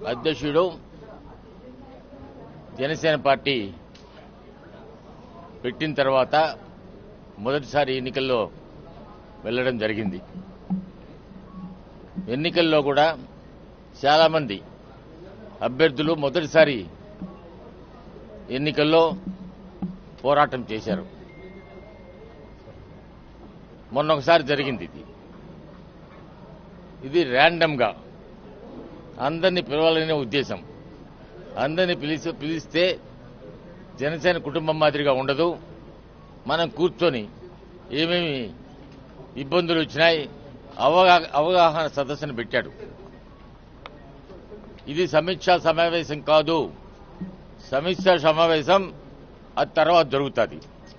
అధ్యక్షుడు జనసేన పార్టీ పెట్టిన తర్వాత మొదటిసారి ఎన్నికల్లో వెళ్లడం జరిగింది. ఎన్నికల్లో కూడా చాలామంది అభ్యర్థులు మొదటిసారి ఎన్నికల్లో పోరాటం చేశారు. మొన్న ఒకసారి జరిగింది. ఇది ర్యాండమ్గా అందరినీ పిలవాలనే ఉద్దేశం. అందరినీ పిలిస్తే జనసేన కుటుంబం మాదిరిగా ఉండదు. మనం కూర్చొని ఏమేమి ఇబ్బందులు వచ్చినాయి అవగాహన సదస్సును పెట్టాడు. ఇది సమీక్షా సమావేశం కాదు. సమీక్షా సమావేశం అది తర్వాత జరుగుతుంది.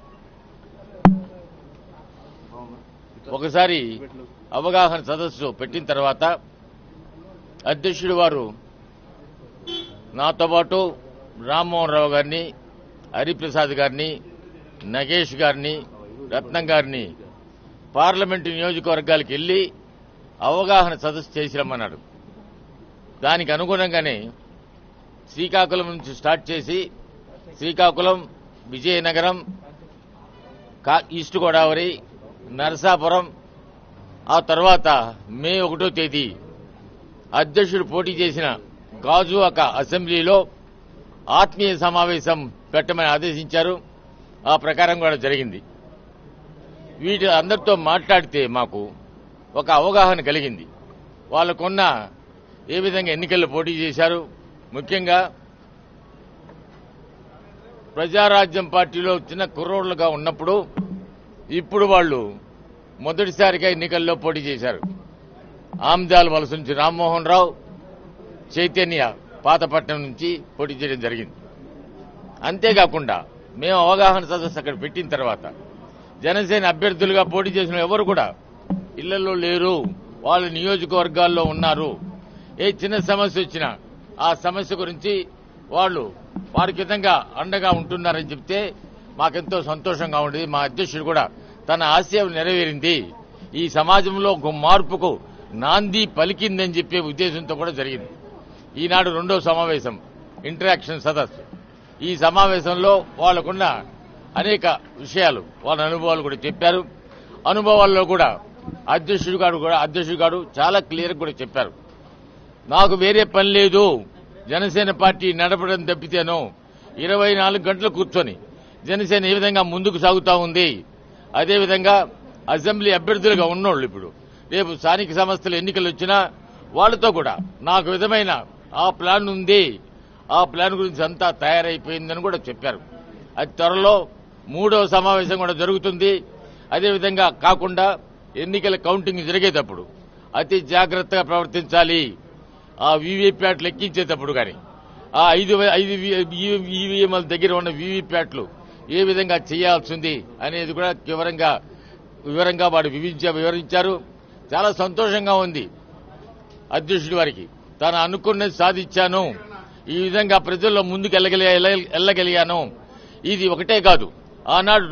ఒకసారి అవగాహన సదస్సు పెట్టిన తర్వాత అధ్యక్షుడు వారు నాతో పాటు రామ్మోహన్ రావు గారిని, హరిప్రసాద్ గారిని, నగేష్ గారిని, రత్నం గారిని పార్లమెంటు నియోజకవర్గాలకు వెళ్లి అవగాహన సదస్సు చేసిరమ్మన్నాడు. దానికి అనుగుణంగానే శ్రీకాకుళం నుంచి స్టార్ట్ చేసి శ్రీకాకుళం, విజయనగరం, ఈస్ట్ గోదావరి, నరసాపురం, ఆ తర్వాత మే 1వ తేదీ అధ్యక్షుడు పోటీ చేసిన గాజువాక అసెంబ్లీలో ఆత్మీయ సమావేశం పెట్టమని ఆదేశించారు. ఆ ప్రకారం కూడా జరిగింది. వీటి అందరితో మాట్లాడితే మాకు ఒక అవగాహన కలిగింది. వాళ్ళకున్న ఏ విధంగా ఎన్నికల్లో పోటీ చేశారు, ముఖ్యంగా ప్రజారాజ్యం పార్టీలో చిన్న కుర్రోళ్లుగా ఉన్నప్పుడు ఇప్పుడు వాళ్ళు మొదటిసారిగా ఎన్నికల్లో పోటీ చేశారు. ఆమ్దాల్ వలస నుంచి రామ్మోహన్ రావు, చైతన్య పాతపట్నం నుంచి పోటీ చేయడం జరిగింది. అంతేకాకుండా మేము అవగాహన సదస్సు అక్కడ పెట్టిన తర్వాత జనసేన అభ్యర్థులుగా పోటీ చేసిన ఎవరు కూడా ఇళ్లలో లేరు, వాళ్ళ నియోజకవర్గాల్లో ఉన్నారు. ఏ చిన్న సమస్య వచ్చినా ఆ సమస్య గురించి వాళ్ళు వారికి విధంగా అండగా ఉంటున్నారని చెప్తే మాకెంతో సంతోషంగా ఉండేది. మా అధ్యక్షుడు కూడా తన ఆశయం నెరవేరింది, ఈ సమాజంలో ఒక మార్పుకు నాంది పలికిందని చెప్పే ఉద్దేశంతో కూడా జరిగింది. ఈనాడు 2వ సమావేశం ఇంటరాక్షన్ సదస్సు. ఈ సమావేశంలో వాళ్లకున్న అనేక విషయాలు, వాళ్ళ అనుభవాలు కూడా చెప్పారు. అనుభవాల్లో కూడా అధ్యక్షుడు గారు చాలా క్లియర్ కూడా చెప్పారు. నాకు వేరే పని లేదు, జనసేన పార్టీ నడపడం తప్పితేనో 24 గంటలు కూర్చొని జనసేన ఏ విధంగా ముందుకు సాగుతా ఉంది, అదేవిధంగా అసెంబ్లీ అభ్యర్థులుగా ఉన్నోళ్ళు ఇప్పుడు రేపు స్థానిక సంస్థల ఎన్నికలు వచ్చినా వాళ్లతో కూడా నాకు విధమైన ఆ ప్లాన్ ఉంది, ఆ ప్లాన్ గురించి అంతా తయారైపోయిందని కూడా చెప్పారు. అది త్వరలో 3వ సమావేశం కూడా జరుగుతుంది. అదేవిధంగా కాకుండా ఎన్నికల కౌంటింగ్ జరిగేటప్పుడు అతి జాగ్రత్తగా ప్రవర్తించాలి. ఆ వీవీప్యాట్లు ఎక్కించేటప్పుడు కానీ ఆ 5 ఈవీఎంల దగ్గర ఉన్న వీవీప్యాట్లు ఏ విధంగా చేయాల్సింది అనేది కూడా వివరంగా వాడు వివరించారు. చాలా సంతోషంగా ఉంది. అధ్యక్షుడి వారికి తాను అనుకున్నది సాధించాను, ఈ విధంగా ప్రజల్లో ముందుకు వెళ్ళగలిగాను. ఇది ఒకటే కాదు, ఆనాడు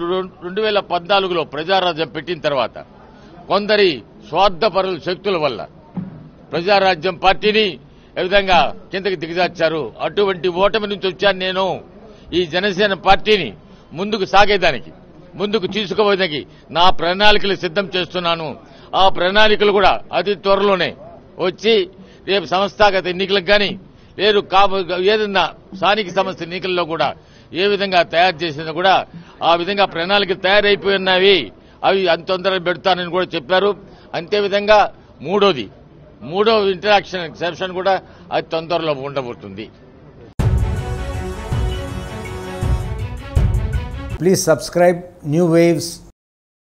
2014లో ప్రజారాజ్యం పెట్టిన తర్వాత కొందరి స్వార్థపరుల శక్తుల వల్ల ప్రజారాజ్యం పార్టీని ఏ విధంగా కిందకి దిగజార్చారు. అటువంటి ఓటమి నుంచి వచ్చాను నేను. ఈ జనసేన పార్టీని ముందుకు సాగేదానికి, ముందుకు తీసుకుపోయేదానికి నా ప్రణాళికలు సిద్ధం చేస్తున్నాను. ఆ ప్రణాళికలు కూడా అతి త్వరలోనే వచ్చి రేపు సంస్థాగత ఎన్నికలకు కానీ లేదు ఏదన్నా స్థానిక సంస్థ ఎన్నికల్లో కూడా ఏ విధంగా తయారు చేసినా కూడా ఆ విధంగా ప్రణాళికలు తయారైపోయి ఉన్నవి. అవి అంత తొందరగా పెడతానని కూడా చెప్పారు. అంతేవిధంగా మూడో ఇంటరాక్షన్ సెషన్ కూడా అతి తొందరలో ఉండబోతుంది. Please subscribe New Waves